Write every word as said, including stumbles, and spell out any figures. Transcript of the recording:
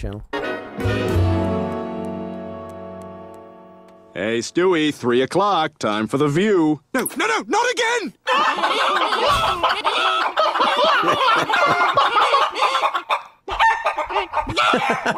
channel. Hey, Stewie, three o'clock. Time for The View. No, no, no, not again!